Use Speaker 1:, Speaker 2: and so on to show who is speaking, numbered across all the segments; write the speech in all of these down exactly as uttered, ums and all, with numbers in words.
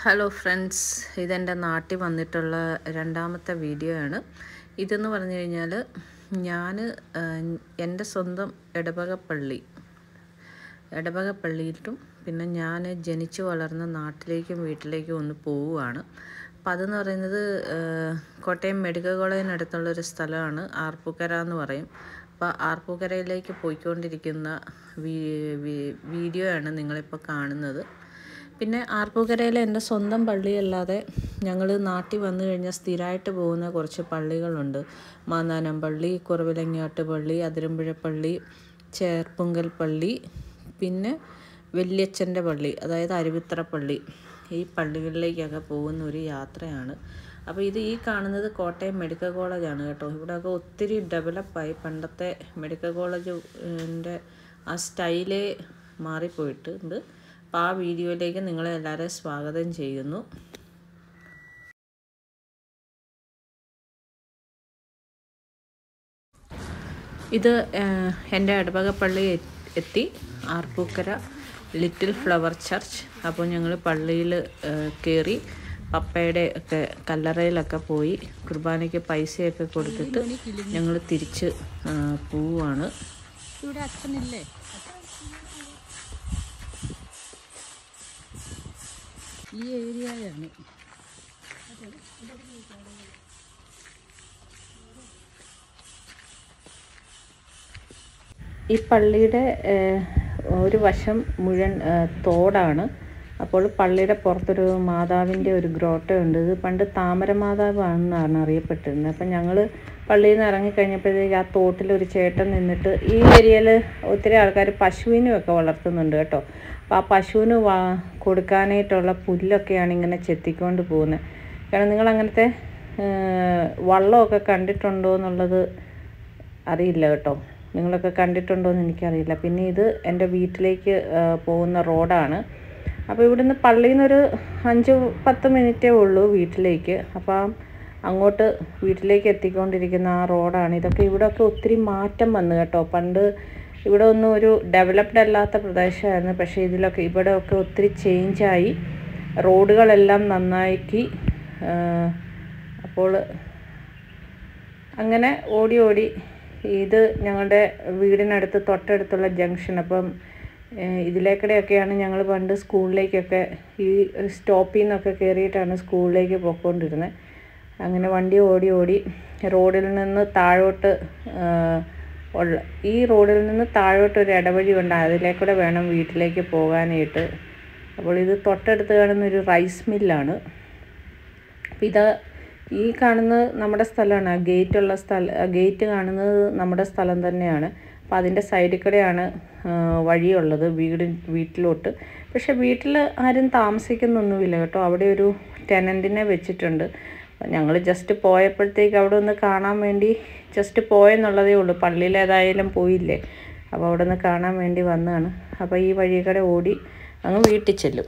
Speaker 1: Hello friends, ഇതെൻ്റെ നാട്ടിൽ വന്നിട്ടുള്ള രണ്ടാമത്തെ വീഡിയോ ആണ്. ഇതെന്ന് പറഞ്ഞു കഴിഞ്ഞാൽ ഞാൻ എൻ്റെ സ്വന്തം ഇടവകപ്പള്ളി ഇടവകപ്പള്ളിയിലും പിന്നെ ഞാൻ ജനിച്ചു വളർന്ന നാട്ടിലേക്കും വീട്ടിലേക്കും ഒന്ന് പോവുകയാണ്. അപ്പം അതെന്ന് പറയുന്നത് കോട്ടയം മെഡിക്കൽ കോളേജിനടുത്തുള്ളൊരു സ്ഥലമാണ്. ആർപ്പൂക്കര എന്ന് പറയും. അപ്പോൾ ആർപ്പൂക്കരയിലേക്ക് പോയിക്കൊണ്ടിരിക്കുന്ന വീഡിയോ ആണ് നിങ്ങളിപ്പോൾ കാണുന്നത്. പിന്നെ ആർപ്പൂക്കരയിലെ എൻ്റെ സ്വന്തം പള്ളിയല്ലാതെ ഞങ്ങൾ നാട്ടിൽ വന്നു കഴിഞ്ഞാൽ സ്ഥിരമായിട്ട് പോകുന്ന കുറച്ച് പള്ളികളുണ്ട്. മാന്നാനം പള്ളി, കുറവിലങ്ങാട്ട് പള്ളി, അതിരമ്പുഴ പള്ളി, ചേർപ്പുങ്കൽ പള്ളി, പിന്നെ വല്യച്ഛൻ്റെ പള്ളി, അതായത് അരുവിത്തറ പള്ളി. ഈ പള്ളികളിലേക്കൊക്കെ പോകുന്ന ഒരു യാത്രയാണ്. അപ്പോൾ ഇത് ഈ കാണുന്നത് കോട്ടയം മെഡിക്കൽ കോളേജാണ് കേട്ടോ. ഇവിടെയൊക്കെ ഒത്തിരി ഡെവലപ്പായി. പണ്ടത്തെ മെഡിക്കൽ കോളേജിൻ്റെ ആ സ്റ്റൈലേ മാറിപ്പോയിട്ടുണ്ട്. അപ്പോൾ ആ വീഡിയോയിലേക്ക് നിങ്ങളെ എല്ലാവരെയും സ്വാഗതം ചെയ്യുന്നു. ഇത് എൻ്റെ ഇടവകപ്പള്ളി എത്തി, ആർപ്പൂക്കര ലിറ്റിൽ ഫ്ലവർ ചർച്ച്. അപ്പോൾ ഞങ്ങൾ പള്ളിയിൽ കയറി പപ്പയുടെ ഒക്കെ കല്ലറയിലൊക്കെ പോയി കുർബാനയ്ക്ക് പൈസയൊക്കെ കൊടുത്തിട്ട് ഞങ്ങൾ തിരിച്ച് പോവുകയാണ്.
Speaker 2: ഇവിടെ അച്ഛനില്ലേ? ഈ ഏരിയയാണ്.
Speaker 1: ഈ പള്ളിയുടെ ഒരു വശം മുഴുവൻ തോടാണ്. അപ്പോൾ പള്ളിയുടെ പുറത്തൊരു മാതാവിൻ്റെ ഒരു ഗ്രോട്ടയുണ്ട്. ഇത് പണ്ട് താമര മാതാവാണെന്നാണ് അറിയപ്പെട്ടിരുന്നത്. അപ്പം ഞങ്ങൾ പള്ളിയിൽ നിന്ന് ഇറങ്ങിക്കഴിഞ്ഞപ്പോഴത്തേക്ക് ആ തോട്ടിലൊരു ചേട്ടൻ നിന്നിട്ട്, ഈ ഏരിയയിൽ ഒത്തിരി ആൾക്കാർ പശുവിനുമൊക്കെ വളർത്തുന്നുണ്ട് കേട്ടോ. അപ്പോൾ ആ പശുവിന് വാ കൊടുക്കാനായിട്ടുള്ള പുല്ലൊക്കെയാണ് ഇങ്ങനെ ചെത്തിക്കൊണ്ട് പോകുന്നത്. കാരണം നിങ്ങൾ അങ്ങനത്തെ വള്ളമൊക്കെ കണ്ടിട്ടുണ്ടോ എന്നുള്ളത് അറിയില്ല കേട്ടോ. നിങ്ങളൊക്കെ കണ്ടിട്ടുണ്ടോ എന്ന് എനിക്കറിയില്ല. പിന്നെ ഇത് എൻ്റെ വീട്ടിലേക്ക് പോകുന്ന റോഡാണ്. അപ്പോൾ ഇവിടുന്ന് പള്ളിയിൽ നിന്നൊരു അഞ്ച് പത്ത് മിനിറ്റേ ഉള്ളൂ വീട്ടിലേക്ക്. അപ്പം അങ്ങോട്ട് വീട്ടിലേക്ക് എത്തിക്കൊണ്ടിരിക്കുന്ന ആ റോഡാണ്. ഇതൊക്കെ ഇവിടെയൊക്കെ ഒത്തിരി മാറ്റം വന്നു കേട്ടോ. പണ്ട് ഇവിടെ ഒന്നും ഒരു ഡെവലപ്ഡ് അല്ലാത്ത പ്രദേശമായിരുന്നു. പക്ഷേ ഇതിലൊക്കെ ഇവിടെയൊക്കെ ഒത്തിരി ചേഞ്ചായി, റോഡുകളെല്ലാം നന്നാക്കി. അപ്പോൾ അങ്ങനെ ഓടി ഓടി ഇത് ഞങ്ങളുടെ വീടിനടുത്ത് തൊട്ടടുത്തുള്ള ജംഗ്ഷൻ. അപ്പം ഇതിലേക്കൂടെയൊക്കെയാണ് ഞങ്ങൾ പണ്ട് സ്കൂളിലേക്കൊക്കെ ഈ സ്റ്റോപ്പിൽ നിന്നൊക്കെ കയറിയിട്ടാണ് സ്കൂളിലേക്ക് പോയിക്കൊണ്ടിരുന്നത്. അങ്ങനെ വണ്ടി ഓടി ഓടി റോഡിൽ നിന്ന് താഴോട്ട് ഉള്ള ഈ റോഡിൽ നിന്ന് താഴോട്ടൊരു ഇടവഴി ഉണ്ട്. അതിലേക്കൂടെ വേണം വീട്ടിലേക്ക് പോകാനായിട്ട്. അപ്പോൾ ഇത് തൊട്ടടുത്ത് കാണുന്നൊരു റൈസ് മില്ലാണ്. അപ്പോൾ ഇത് ഈ കാണുന്നത് നമ്മുടെ സ്ഥലമാണ്. ആ ഗേറ്റുള്ള സ്ഥലം, ഗേറ്റ് കാണുന്നത് നമ്മുടെ സ്ഥലം തന്നെയാണ്. അപ്പോൾ അതിൻ്റെ സൈഡിൽ കൂടെയാണ് വഴിയുള്ളത് വീട് വീട്ടിലോട്ട്. പക്ഷേ വീട്ടിൽ ആരും താമസിക്കുന്നൊന്നുമില്ല കേട്ടോ. അവിടെ ഒരു ടെനൻറ്റിനെ വെച്ചിട്ടുണ്ട്. ഞങ്ങൾ ജസ്റ്റ് പോയപ്പോഴത്തേക്ക് അവിടെ ഒന്ന് കാണാൻ വേണ്ടി ജസ്റ്റ് പോയെന്നുള്ളതേ ഉള്ളൂ. പള്ളിയിലേതായാലും പോയില്ലേ, അപ്പോൾ അവിടെ നിന്ന് കാണാൻ വേണ്ടി വന്നതാണ്. അപ്പോൾ ഈ വഴി കൂടെ ഓടി അങ്ങ് വീട്ടിൽ ചെല്ലും.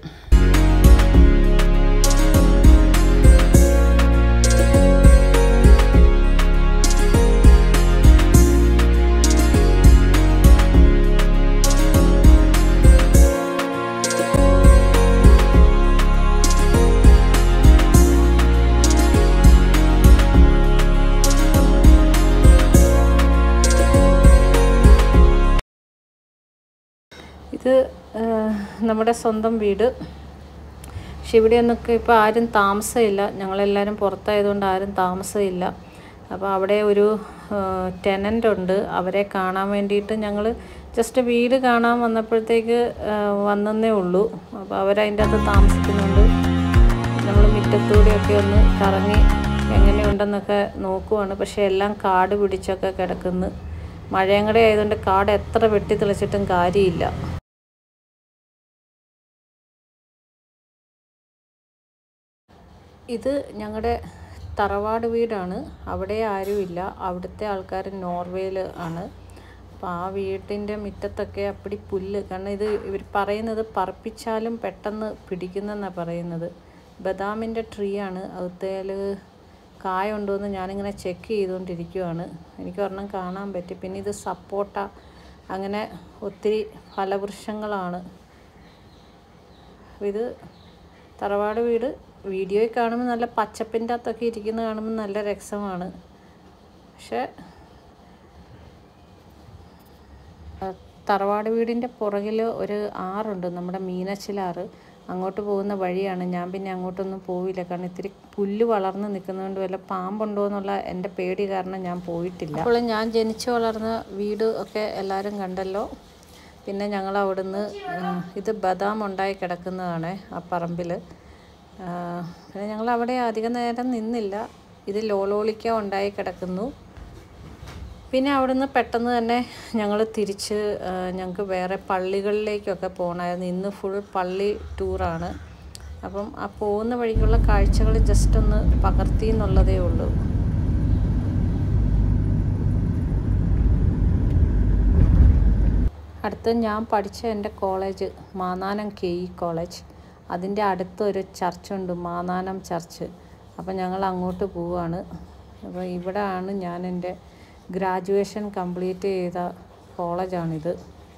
Speaker 1: ഇത് നമ്മുടെ സ്വന്തം വീട്. പക്ഷെ ഇവിടെയൊന്നൊക്കെ ഇപ്പോൾ ആരും താമസമില്ല. ഞങ്ങളെല്ലാവരും പുറത്തായതുകൊണ്ട് ആരും താമസമില്ല. അപ്പോൾ അവിടെ ഒരു ടെനൻ്റ് ഉണ്ട്. അവരെ കാണാൻ വേണ്ടിയിട്ട് ഞങ്ങൾ ജസ്റ്റ് വീട് കാണാൻ വന്നപ്പോഴത്തേക്ക് വന്നേ ഉള്ളൂ. അപ്പോൾ അവരതിൻ്റെ അകത്ത് താമസിക്കുന്നുണ്ട്. നമ്മൾ മുറ്റത്തൂടെയൊക്കെ ഒന്ന് കറങ്ങി എങ്ങനെയുണ്ടെന്നൊക്കെ നോക്കുവാണ്. പക്ഷേ എല്ലാം കാട് പിടിച്ചൊക്കെ കിടക്കുന്നു. മഴയും കൂടെ ആയതുകൊണ്ട് കാട് എത്ര വെട്ടി തെളിച്ചിട്ടും കാര്യമില്ല. ഇത് ഞങ്ങളുടെ തറവാട് വീടാണ്. അവിടെ ആരുമില്ല. അവിടുത്തെ ആൾക്കാർ നോർവേയിൽ ആണ്. അപ്പോൾ ആ വീട്ടിൻ്റെ മുറ്റത്തൊക്കെ അപ്പടി പുല്ല്. കാരണം ഇത് ഇവർ പറയുന്നത് പറപ്പിച്ചാലും പെട്ടെന്ന് പിടിക്കുന്നെന്നാണ് പറയുന്നത്. ബദാമിൻ്റെ ട്രീ ആണ്. അകത്തേൽ കായ ഉണ്ടോ എന്ന് ഞാനിങ്ങനെ ചെക്ക് ചെയ്തുകൊണ്ടിരിക്കുകയാണ്. എനിക്ക് ഒരെണ്ണം കാണാൻ പറ്റി. പിന്നെ ഇത് സപ്പോട്ട, അങ്ങനെ ഒത്തിരി ഫലവൃക്ഷങ്ങളാണ്. ഇത് തറവാട് വീട് വീഡിയോയിൽ കാണുമ്പോൾ നല്ല പച്ചപ്പിൻ്റെ അകത്തൊക്കെ ഇരിക്കുന്നത് കാണുമ്പോൾ നല്ല രസമാണ്. പക്ഷേ തറവാട് വീടിൻ്റെ പുറകിൽ ഒരു ആറുണ്ട്, നമ്മുടെ മീനച്ചിലാറ്. അങ്ങോട്ട് പോകുന്ന വഴിയാണ്. ഞാൻ പിന്നെ അങ്ങോട്ടൊന്നും പോയില്ല, കാരണം ഇത്തിരി പുല്ല് വളർന്ന് നിൽക്കുന്നതുകൊണ്ട് വല്ല പാമ്പുണ്ടോ എന്നുള്ള എൻ്റെ പേടി കാരണം ഞാൻ പോയിട്ടില്ല. അപ്പോൾ ഞാൻ ജനിച്ചു വളർന്ന വീട് ഒക്കെ എല്ലാവരും കണ്ടല്ലോ. പിന്നെ ഞങ്ങൾ അവിടുന്ന് ഇത് ബദാം ഉണ്ടായി കിടക്കുന്നതാണ് ആ പറമ്പിൽ. പിന്നെ ഞങ്ങൾ അവിടെ അധികം നേരം നിന്നില്ല. ഇത് ലോലോളിക്ക ഉണ്ടായി കിടക്കുന്നു. പിന്നെ അവിടുന്ന് പെട്ടെന്ന് തന്നെ ഞങ്ങൾ തിരിച്ച് ഞങ്ങൾക്ക് വേറെ പള്ളികളിലേക്കൊക്കെ പോകണമായിരുന്നു. ഇന്ന് ഫുൾ പള്ളി ടൂറാണ്. അപ്പം ആ പോകുന്ന വഴിക്കുള്ള കാഴ്ചകൾ ജസ്റ്റ് ഒന്ന് പകർത്തി എന്നുള്ളതേ ഉള്ളൂ. അടുത്ത് ഞാൻ പഠിച്ച എൻ്റെ college Mannanam K E college, അതിൻ്റെ അടുത്തൊരു ചർച്ചുണ്ട്, മാന്നാനം ചർച്ച്. അപ്പം ഞങ്ങൾ അങ്ങോട്ട് പോവുകയാണ്. അപ്പോൾ ഇവിടെയാണ് ഞാൻ എൻ്റെ ഗ്രാജുവേഷൻ കംപ്ലീറ്റ് ചെയ്ത കോളേജാണിത്.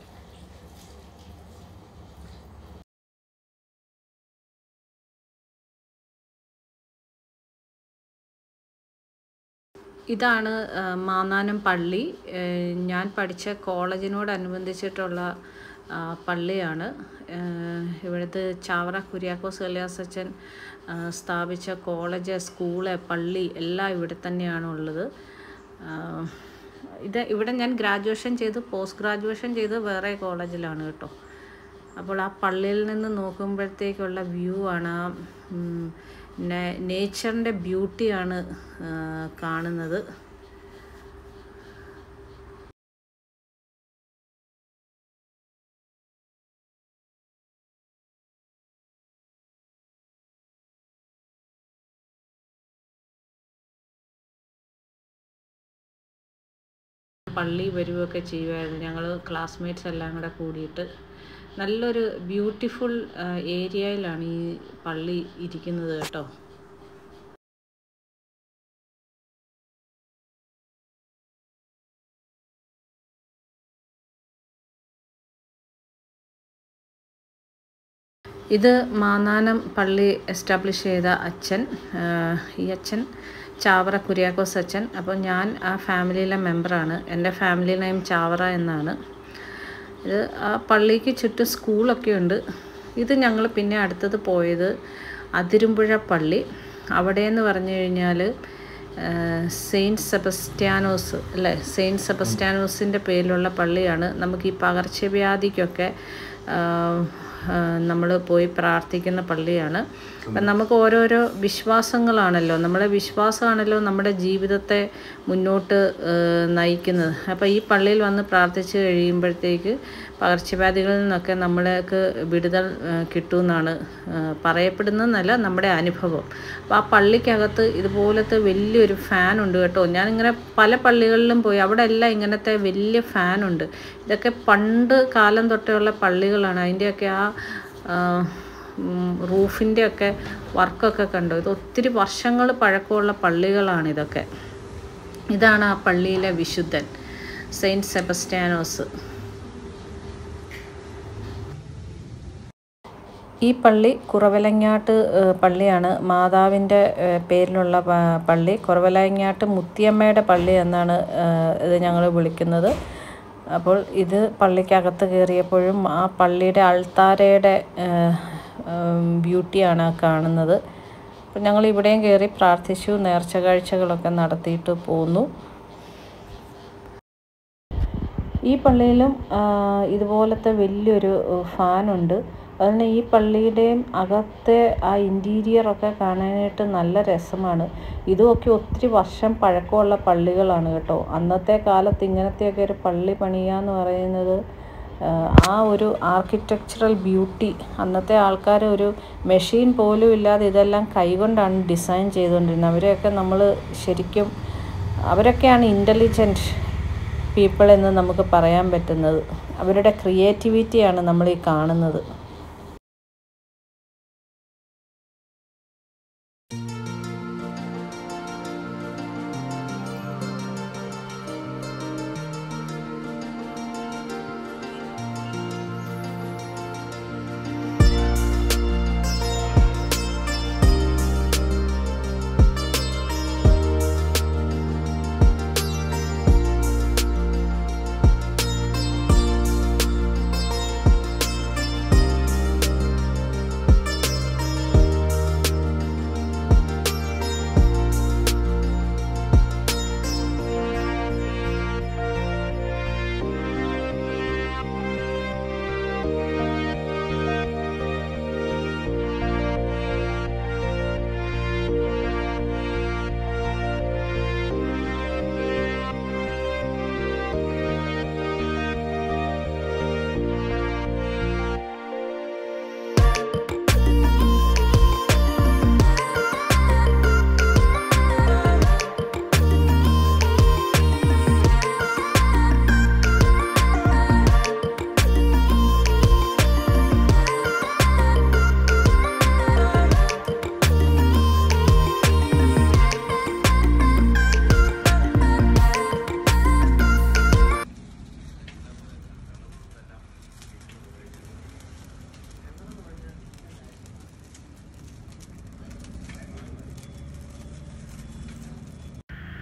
Speaker 1: ഇതാണ് മാന്നാനം പള്ളി. ഞാൻ പഠിച്ച കോളേജിനോടനുബന്ധിച്ചിട്ടുള്ള പള്ളിയാണ്. ഇവിടുത്തെ ചാവറ കുര്യാക്കോസ് കല്യാസച്ചൻ സ്ഥാപിച്ച കോളേജ്, സ്കൂള്, പള്ളി എല്ലാം ഇവിടെ തന്നെയാണ് ഉള്ളത്. ഇത് ഇവിടെ ഞാൻ ഗ്രാജുവേഷൻ ചെയ്ത് പോസ്റ്റ് ഗ്രാജുവേഷൻ ചെയ്ത് വേറെ കോളേജിലാണ് കേട്ടോ. അപ്പോൾ ആ പള്ളിയിൽ നിന്ന് നോക്കുമ്പോഴത്തേക്കുള്ള വ്യൂ ആണ്, ആ നേച്ചറിൻ്റെ ബ്യൂട്ടിയാണ് കാണുന്നത്. പള്ളി വരുകയൊക്കെ ചെയ്യുമായിരുന്നു ഞങ്ങൾ ക്ലാസ്മേറ്റ്സ് എല്ലാം കൂടെ കൂടിയിട്ട്. നല്ലൊരു ബ്യൂട്ടിഫുൾ ഏരിയയിലാണ് ഈ പള്ളി ഇരിക്കുന്നത് കേട്ടോ. ഇത് മാന്നാനം പള്ളി എസ്റ്റാബ്ലിഷ് ചെയ്ത അച്ഛൻ, ഈ അച്ഛൻ ചാവറ കുര്യാക്കോസ് അച്ഛൻ. അപ്പോൾ ഞാൻ ആ ഫാമിലിയിലെ മെമ്പറാണ്. എൻ്റെ ഫാമിലി നെയിം ചാവറ എന്നാണ്. ഇത് ആ പള്ളിക്ക് ചുറ്റും സ്കൂളൊക്കെ ഉണ്ട്. ഇത് ഞങ്ങൾ പിന്നെ അടുത്തത് പോയത് അതിരുമ്പുഴ പള്ളി. അവിടെയെന്ന് പറഞ്ഞു കഴിഞ്ഞാൽ സെയിൻറ്റ് സെബസ്ത്യാനോസ് അല്ലേ, സെയിൻറ്റ് സെബസ്ത്യാനോസിൻ്റെ പേരിലുള്ള പള്ളിയാണ്. നമുക്ക് ഈ പകർച്ചവ്യാധിക്കൊക്കെ നമ്മൾ പോയി പ്രാർത്ഥിക്കുന്ന പള്ളിയാണ്. അപ്പം നമുക്ക് ഓരോരോ വിശ്വാസങ്ങളാണല്ലോ, നമ്മുടെ വിശ്വാസമാണല്ലോ നമ്മുടെ ജീവിതത്തെ മുന്നോട്ട് നയിക്കുന്നത്. അപ്പോൾ ഈ പള്ളിയിൽ വന്ന് പ്രാർത്ഥിച്ച് കഴിയുമ്പോഴത്തേക്ക് പകർച്ചവ്യാധികളിൽ നിന്നൊക്കെ നമ്മൾക്ക് വിടുതൽ കിട്ടുമെന്നാണ് പറയപ്പെടുന്നതെന്നല്ല, നമ്മുടെ അനുഭവം. അപ്പോൾ ആ പള്ളിക്കകത്ത് ഇതുപോലത്തെ വലിയൊരു ഫാനുണ്ട് കേട്ടോ. ഞാനിങ്ങനെ പല പള്ളികളിലും പോയി, അവിടെ എല്ലാം ഇങ്ങനത്തെ വലിയ ഫാനുണ്ട്. ഇതൊക്കെ പണ്ട് കാലം തൊട്ടുള്ള പള്ളികളാണ്. അതിൻ്റെയൊക്കെ ആ റൂഫിൻ്റെ ഒക്കെ വർക്കൊക്കെ കണ്ടോ. ഇത് ഒത്തിരി വർഷങ്ങൾ പഴക്കമുള്ള പള്ളികളാണിതൊക്കെ. ഇതാണ് ആ പള്ളിയിലെ വിശുദ്ധൻ സെയിൻറ്റ് സെബസ്ത്യാനോസ്. ഈ പള്ളി കുറവലങ്ങാട്ട് പള്ളിയാണ്, മാതാവിൻ്റെ പേരിലുള്ള പള്ളി. കുറവലങ്ങാട്ട് മുത്തിയമ്മയുടെ പള്ളി എന്നാണ് ഇത് ഞങ്ങൾ വിളിക്കുന്നത്. അപ്പോൾ ഇത് പള്ളിക്കകത്ത് കയറിയപ്പോഴും ആ പള്ളിയുടെ അൾത്താരയുടെ ബ്യൂട്ടിയാണ് കാണുന്നത്. അപ്പം ഞങ്ങൾ ഇവിടെയും കയറി പ്രാർത്ഥിച്ചു, നേർച്ച കാഴ്ചകളൊക്കെ നടത്തിയിട്ട് പോന്നു. ഈ പള്ളിയിലും ഇതുപോലത്തെ വലിയൊരു ഫാനുണ്ട്. അതുകൊണ്ട് ഈ പള്ളിയുടെയും അകത്തെ ആ ഇൻറ്റീരിയറൊക്കെ കാണാനായിട്ട് നല്ല രസമാണ്. ഇതുമൊക്കെ ഒത്തിരി വർഷം പഴക്കമുള്ള പള്ളികളാണ് കേട്ടോ. അന്നത്തെ കാലത്ത് ഇങ്ങനത്തെയൊക്കെ ഒരു പള്ളി പണിയുക എന്ന് പറയുന്നത് ആ ഒരു ആർക്കിടെക്ചറൽ ബ്യൂട്ടി. അന്നത്തെ ആൾക്കാർ ഒരു മെഷീൻ പോലും ഇല്ലാതെ ഇതെല്ലാം കൈകൊണ്ടാണ് ഡിസൈൻ ചെയ്തുകൊണ്ടിരുന്നത്. അവരെയൊക്കെ നമ്മൾ ശരിക്കും അവരൊക്കെയാണ് ഇൻ്റലിജൻറ്റ് പീപ്പിൾ എന്ന് നമുക്ക് പറയാൻ പറ്റുന്നത്. അവരുടെ ക്രിയേറ്റിവിറ്റിയാണ് നമ്മൾ ഈ കാണുന്നത്.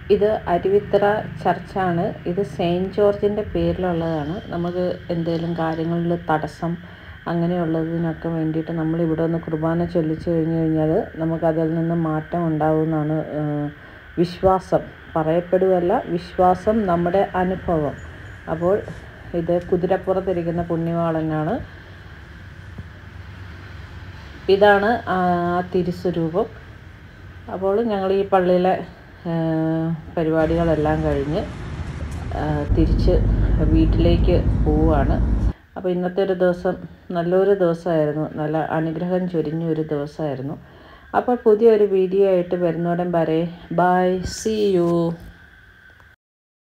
Speaker 1: ഇത് അരുവിത്തറ ചർച്ചാണ്. ഇത് സെയിൻറ്റ് ജോർജിൻ്റെ പേരിലുള്ളതാണ്. നമുക്ക് എന്തെങ്കിലും കാര്യങ്ങളിൽ തടസ്സം അങ്ങനെയുള്ളതിനൊക്കെ വേണ്ടിയിട്ട് നമ്മൾ ഇവിടെ ഒന്ന് കുർബാന ചൊല്ലിച്ചു കഴിഞ്ഞ് കഴിഞ്ഞാൽ നമുക്കതിൽ നിന്ന് മാറ്റം ഉണ്ടാകുമെന്നാണ് വിശ്വാസം. പറയപ്പെടുകയല്ല, വിശ്വാസം, നമ്മുടെ അനുഭവം. അപ്പോൾ ഇത് കുതിരപ്പുറത്തിരിക്കുന്ന പുണ്യവാളനാണ്. ഇതാണ് ആ തിരുസ്വരൂപം. അപ്പോൾ ഞങ്ങൾ ഈ പള്ളിയിലെ പരിപാടികളെല്ലാം കഴിഞ്ഞ് തിരിച്ച് വീട്ടിലേക്ക് പോവുകയാണ്. അപ്പോൾ ഇന്നത്തെ ഒരു ദിവസം നല്ലൊരു ദിവസമായിരുന്നു, നല്ല അനുഗ്രഹം ചൊരിഞ്ഞ ഒരു ദിവസമായിരുന്നു. അപ്പോൾ പുതിയൊരു വീഡിയോ ആയിട്ട് വരുന്നോടം വരെ ബൈ, സീ യു.